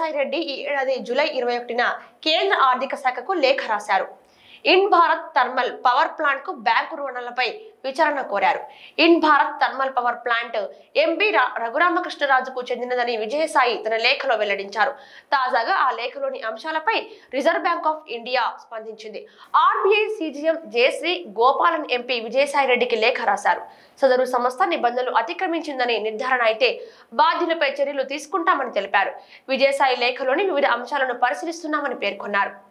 విజయసాయి రెడ్డి ఈ ఏడాది జూలై 21న కేంద్ర ఆర్థిక శాఖకు లేఖ రాశారు. Ind Bharat thermal power plant కు బ్యాంకు రుణాలపై విచారణ కోరారు. Ind Bharat thermal power plant MP రఘురామకృష్ణరాజుకు చెందినదని విజయసాయి తన లేఖలో వెల్లడించారు. తాజాగా ఆ లేఖలోని అంశాలపై రిజర్వ్ బ్యాంక్ ఆఫ్ ఇండియా స్పందించింది. RBI CGM Jayashree Gopalan MP Vijayasai రెడ్డికి లేఖ రాశారు. సదరు సంస్థ నిబంధనలు అతిక్రమించిందని నిర్ధారణ అయితే బాధ్యులపై చర్యలు తీసుకుంటామని తెలిపారు. విజయసాయి లేఖలోని వివిధ అంశాలను పరిశీలిస్తున్నామని పేర్కొన్నారు.